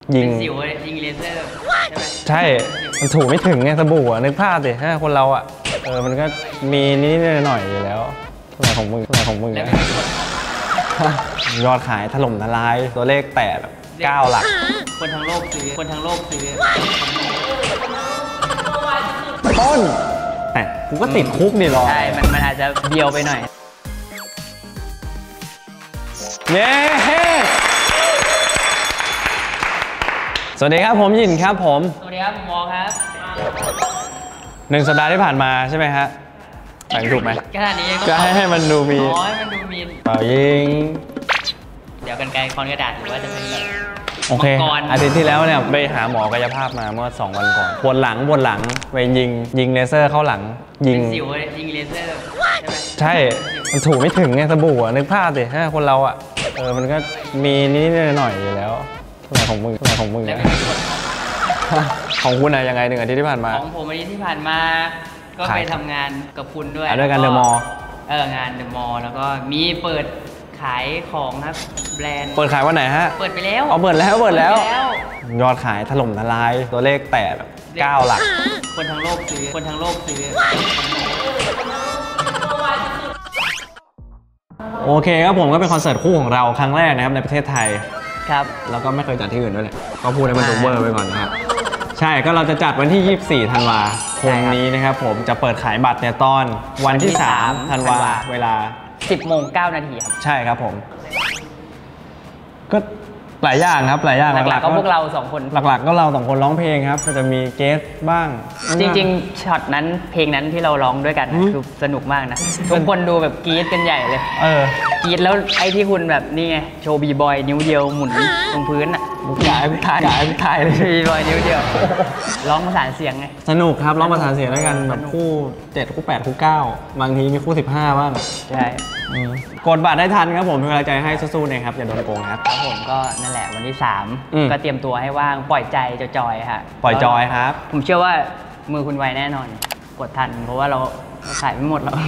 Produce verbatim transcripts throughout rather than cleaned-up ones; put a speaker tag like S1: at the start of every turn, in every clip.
S1: ยิง
S2: สิวยิงเลเซอร์
S1: ใช่มันถูกไม่ถึงไงสบู่นึกภาพดิถ้าคนเราอ่ะเออมันก็มีนิดหน่อยอยู่แล้วอะไรของมึงอะไรของมึงยอดขายถล่มทลายตัวเลขแตะแบบเก้าหลัก
S2: คนทั้งโลกซื้อคนทั้งโลกซื้อ
S1: ต้นแต่กูก็ติดคุกนี่รอ
S2: ใช่มันมันอาจจะเบียวไปหน่อย
S1: เย้สวัสดีครับผมยินครับผม
S2: สวัสดีครับผมมอครับ
S1: หนึ่งสัปดาห์ที่ผ่านมาใช่ไหมฮะแต่งถูกไหม
S2: ขนาดนี้
S1: ก็ให้ให้มันดูมี
S2: อ๋อให้มันดูมี
S1: เปล่ายิง
S2: เดี๋ยวกันไกลคอนกระดาษหรือว่าจะเป็นแบบ
S1: โอเคอาทิตย์ที่แล้วเนี่ยไปหาหมอกายภาพมาเมื่อสองวันก่อนปวดหลังปวดหลังไปยิงยิงเลเซอร์เข้าหลังยิง
S2: สิวยิงเลเซอร์ใช่ไหม
S1: ใช่มันถูกไม่ถึงไงสบู่นึกภาพดิถ้าคนเราอ่ะเออมันก็มีนิดหน่อยอยู่แล้วอะไรของมึงอะไรของมึงของคุณอะยังไงหนึ่งอาทิตย์ที่ผ่านมา
S2: ของผมอาทิตย์ที่ผ่านมาก็ไปทำงานกับคุณด้วย
S1: ด้วยกันเดอะมอลล์
S2: เอองานเดอะมอลล์แล้วก็มีเปิดขายของครับแบรนด์
S1: เปิดขายวันไหนฮะ
S2: เปิดไปแล้ว
S1: อ๋อเปิดแล้วเปิดแล้วยอดขายถล่มทลายตัวเลขแตะแบบเก้าหลัก
S2: คนทั้งโลกซื้อคนทั้งโลกซื้อ
S1: โอเคครับผมก็เป็นคอนเสิร์ตคู่ของเราครั้งแรกนะครับในประเทศไทย
S2: ครับ
S1: แล้วก็ไม่เคยจัดที่อื่นด้วยแหละก็พูดให้มันดูเวอร์ไปก่อนนะครับใช่ก็เราจะจัดวันที่ยี่สิบสี่ธันวาคมนี้นะครับผมจะเปิดขายบัตรในตอนวันที่สามธันวาเวลา
S2: สิบโมงเก้านาทีครับ
S1: ใช่ครับผมก็หลายอย่างครับหลายอย่าง
S2: หลักๆก็พวกเราสองคน
S1: หลักๆก็เราสองคนร้องเพลงครับก็จะมีเกสบ้าง
S2: จริงๆช็อตนั้นเพลงนั้นที่เราร้องด้วยกันคือสนุกมากนะทุกคนดูแบบกรี๊ดกันใหญ่เลย
S1: เอ
S2: อกรี๊ดแล้วไอ้ที่คุณแบบนี่ไงโชว์บีบอยนิ้วเดียวหมุนตรงพื้นอ่ะ
S1: กายทายกายทายเลย
S2: บีบอยนิ้วเดียวร้องประสานเสียงไง
S1: สนุกครับร้องประสานเสียงด้วยกันแบบคู่เจ็ดคู่แปดคู่เก้าบางทีมีคู่สิบห้าบ้าง
S2: ใช่
S1: กดบัตรได้ทันครับผมเป็นกำลังใจให้สู้ๆนะครับอย่าโดนโกงครับ
S2: ครับผมก็นั่นแหละวันที่สามก็เตรียมตัวให้ว่างปล่อยใจจอยๆฮะ
S1: ปล่อยจอยครับ
S2: ผมเชื่อว่ามือคุณไวแน่นอนกดทันเพราะว่าเราขายไม่หมดแล้ว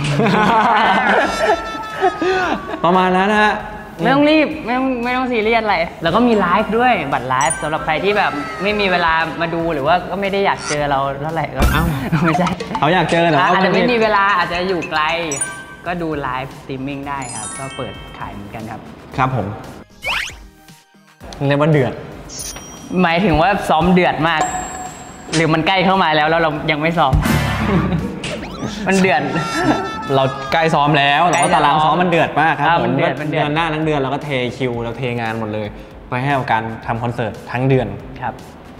S1: ประมาณนั้นนะฮะ
S2: ไม่ต้องรีบไม่ต้องไม่ต้องซีเรียสอะไรแล้วก็มีไลฟ์ด้วยบัตรไลฟ์สำหรับใครที่แบบไม่มีเวลามาดูหรือว่าก็ไม่ได้อยากเจอเราเท่าไหร่ก็ไม่ใช่
S1: เขาอยากเจอแต่
S2: อาจจะไม่มีเวลาอาจจะอยู่ไกลก็ดูไลฟ์สตรีมมิ่งได้ครับก็เปิดขายเหมือนกันครับ
S1: ครับผมเรียกว่าเดือด
S2: หมายถึงว่าซ้อมเดือดมากหรือมันใกล้เข้ามาแล้วแล้วเรายังไม่ซ้อมมันเดือด
S1: เราใกล้ซ้อมแล้วแต่ว่าตารางซ้อมมันเดือดมากครับ
S2: มันเดือด
S1: เดือนหน้าทั้งเดือนเราก็เทคิวเราเทงานหมดเลยไปให้กับการทำคอนเสิร์ตทั้งเดือน
S2: ครับ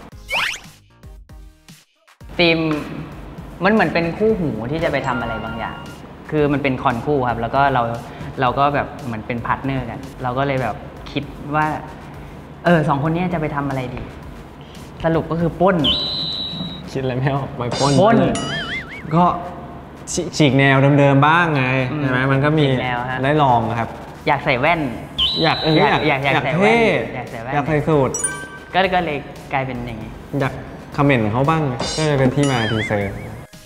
S2: ทีมมันเหมือนเป็นคู่หูที่จะไปทำอะไรบางอย่างคือมันเป็นคอนคู่ครับแล้วก็เราเราก็แบบเหมือนเป็นพาร์ทเนอร์กันเราก็เลยแบบคิดว่าเออสองคนนี้จะไปทำอะไรดีสรุปก็คือป้น
S1: คิดอะไรไม่ออกไปป้น
S2: ป้น
S1: ก็ฉีกแนวเดิมๆบ้างไงใช่ไหมมันก็มีได้ลองครับ
S2: อยากใส่แว่น
S1: อยากเอออยาก
S2: อยากอยากใส่แว่นอยากใส่แว่น
S1: อยากใส่สูท
S2: ก็ก็เลยกลายเป็นอย่างนี้
S1: อยากคอมเมนต์เขาบ้างก็เลยเป็นที่มาทีเซอร์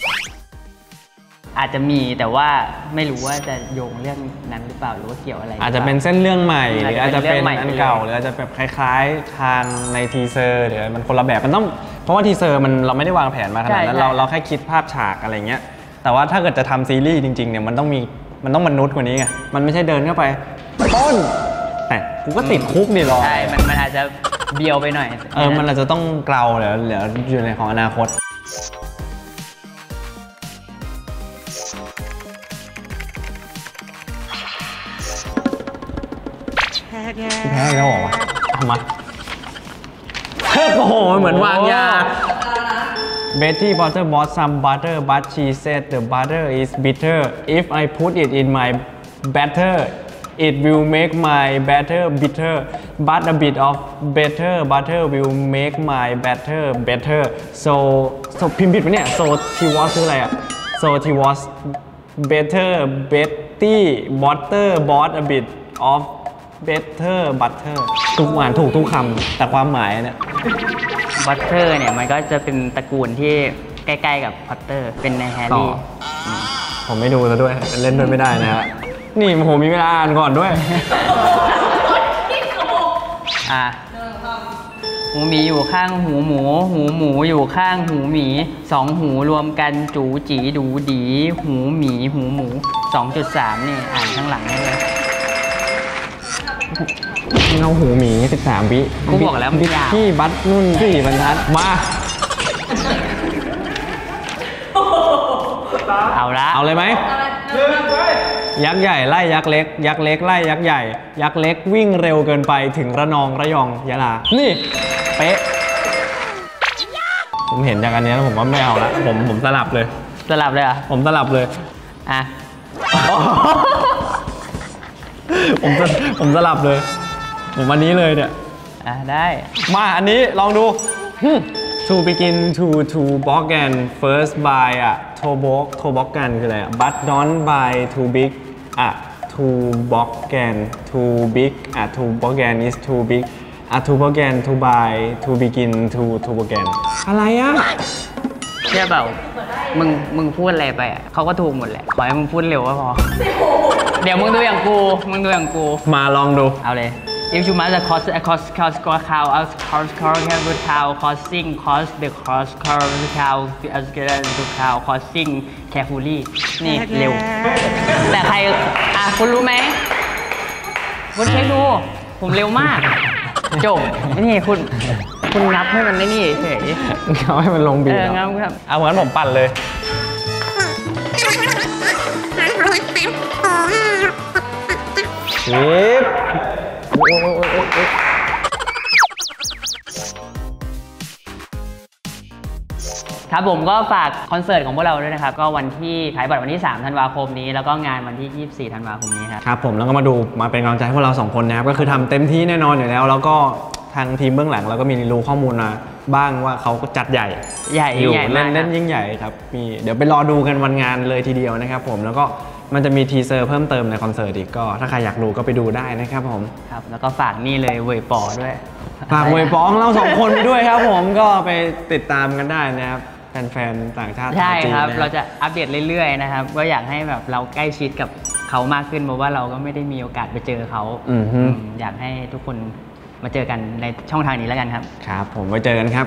S2: อาจจะมีแต่ว่าไม่รู้ว่าจะโยงเรื่องนั้นหรือเปล่าหรือว่าเกี่ยวอะไร
S1: อาจจะเป็นเส้นเรื่องใหม่หรืออาจจะเป็นอันเก่าหรืออาจจะแบบคล้ายๆทางในทีเซอร์หรือมันคนละแบบมันต้องเพราะว่าทีเซอร์มันเราไม่ได้วางแผนมาขนาดนั้นเราเราแค่คิดภาพฉากอะไรเงี้ยแต่ว่าถ้าเกิดจะทำซีรีส์จริงๆเนี่ยมันต้องมีมันต้องมนุษย์กว่านี้ไงมันไม่ใช่เดินเข้าไปต้นแต่กูก็ติดคุกนี่รอ
S2: ใช่มันมันอาจจะเบียวไปหน่อย
S1: เออมันอาจจะต้องเกลาเหลือเหลืออยู่ในของอนาคตแพ้แล้วเหรอวะทำไมโอ้โหเหมือนวางยาBetty butter bought some butter but she said the butter is bitter if I put it in my batter it will make my batter bitter but a bit of better butter will make my batter better so so พิมพ์ผิดปะเนี่ย so she was คืออะไรอ่ะ so she was better Betty butter bought a bit of better butter ทุกหวานถูกทุกคำแต่ความหมายเนี่ย
S2: บัตเตอร์เนี่ยมันก็จะเป็นตระกูลที่ใกล้ๆกับพอตเตอร์เป็นในแฮร์รี่
S1: ผมไม่ดูซะด้วยเล่นด้วยไม่ได้นะฮะนี่ผมมีเวลาอ่านก่อนด้วย
S2: อ่ะหูหมีอยู่ข้างหูหมู หูหมูอยู่ข้างหูหมีสองหูรวมกันจูจีดูดีหูหมีหูหมู สองจุดสาม นี่อ่านข้างหลังได้เลย
S1: เงาหูหมีสิบสามวิ
S2: กูบอกแล้ว
S1: บิ๊กที่บัตนุ่นสี่บรรทัดมา
S2: เอาละ
S1: เอาเลยไหมยักษ์ใหญ่ไล่ยักษ์เล็กยักษ์เล็กไล่ยักษ์ใหญ่ยักษ์เล็กวิ่งเร็วเกินไปถึงระนองระยองยะลานี่เป๊ะผมเห็นจากอันนี้แล้วผมว่าไม่เอาละผมผมสลับเลย
S2: สลับเลยอ่ะ
S1: ผมสลับเลย
S2: อ่ะ
S1: ผมผมสลับเลยผมวันนี้เลยเนี่ย
S2: อ่ะได้
S1: มาอันนี้ลองดู to begin to to bogan first by อ่ะ to bog to bogan คืออะไร but don't buy too big อ่ะ to bogan too big อ่ะ to bogan is too big อ่ะ to bogan to buy to begin to to bogan อะไรอ่ะ
S2: เชื่อเปล่ามึงมึงพูดอะไรไปอ่ะเขาก็ถูกหมดแหละขอให้มึงพูดเร็วก็พอเดี๋ยวมึงดูอย่างกูมึงดูอย่างกู
S1: มาลองดู
S2: เอาเลย if you must cost cost cost cost cow cost cost cost cow costing cost the cost cost cow as the cow costing carefully นี่เร็วแต่ใครอ่ะคุณรู้ไหมคุณเช็คดูผมเร็วมากจบนี่คุณคุณงับให้มันได้นี่เฉย
S1: งับให้มันลงบีบ
S2: เอองับครับ
S1: เอาเหมือนผมปั่นเลยชิป
S2: ครับผมก็ฝากคอนเสิร์ตของพวกเราด้วยนะครับก็วันที่ขายบัตรวันที่สามธันวาคมนี้แล้วก็งานวันที่ยี่สิบสี่ธันวาคมนี้ครับ
S1: ครับผมแล้วก็มาดูมาเป็นกำลังใจให้พวกเราสองคนนะครับก็คือทำเต็มที่แน่นอนอยู่แล้วแล้วก็ทางทีมเบื้องหลังเราก็มีรู้ข้อมูลมาบ้างว่าเขาจัดใหญ่
S2: ใหญ่
S1: อยู่
S2: เล่
S1: นเล่นยิ่งใหญ่ครับมีเดี๋ยวไปรอดูกันวันงานเลยทีเดียวนะครับผมแล้วก็มันจะมีทีเซอร์เพิ่มเติมในคอนเสิร์ตอีกก็ถ้าใครอยากดูก็ไปดูได้นะครับผม
S2: ครับแล้วก็ฝากนี่เลยเว่ยป๋อด้วย
S1: ฝากเว่ยป๋อของเราสองคนไปด้วยครับผมก็ไปติดตามกันได้นะครับแฟนๆต่างชาติ
S2: ใช่ครับเราจะอัปเดตเรื่อยๆนะครับก็อยากให้แบบเราใกล้ชิดกับเขามากขึ้นเพราะว่าเราก็ไม่ได้มีโอกาสไปเจอเขาอยากให้ทุกคนมาเจอกันในช่องทางนี้แล้วกันครับ
S1: ครับผมไว้เจอกันครับ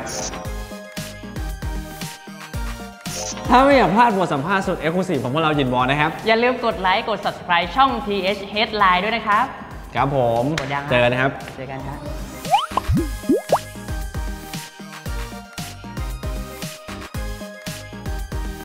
S1: ถ้าไม่อยากพลาดบทสัมภาษณ์สุด Exclusive ของพวกเรายินบอลนะครับ
S2: อย่าลืมกดไลค์กด Subscribe ช่อง ที เอช Headline ด้วยนะครับ
S1: ครับผมเจอกันนะครับ
S2: เจอกันครับ